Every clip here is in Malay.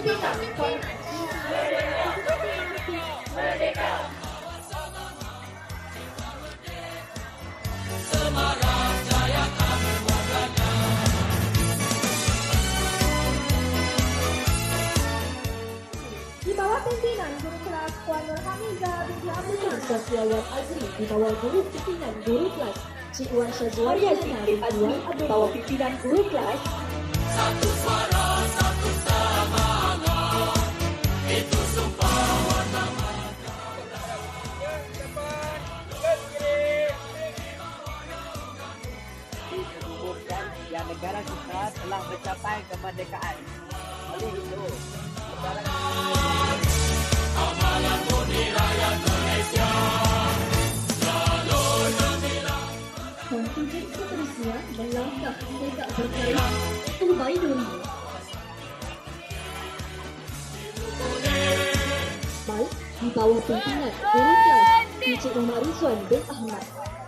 Di bawah pimpinan Guru Kelas Puan Nurhamiza binti Abdullah Syafiawat Azri, di bawah Guru Pimpinan Guru Kelas Cik Wan Syazwan Azri, di bawah pimpinan Guru Kelas Satu suara, satu semangat, itu sumpah warna menumbuhkan yang negara kita telah mencapai kemerdekaan. Oleh itu, amalan murni rakyat Malaysia selalu gembira. Konflik seterusnya dan langkah tegak berkarya kembali dulu. Baik, di bawah pimpinan Guru Kelas Encik Muhammad Rizwan bin Ahmad.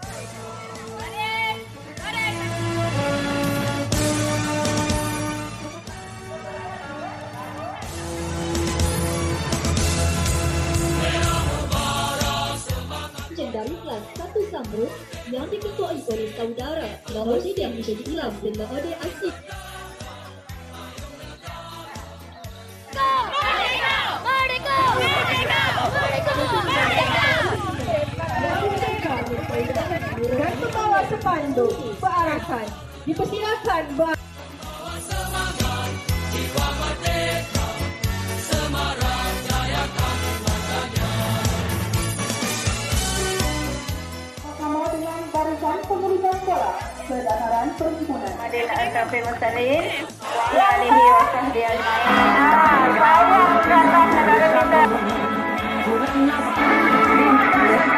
Dari kelas 1 Samrud yang diketuai oleh saudara Bahagian Menjadi Ilam dan Mahadi Asif. Dan membawa sepanduk berarahan dipersilakan Semangat jiwa merdeka, Semarang jaya kami masanya. bersama dengan barisan pengurusan bola berdasarkan perhimpunan. Adil SKP Mustalin wa alihi wa sahbihi ajma'in. Saya datang negara kita.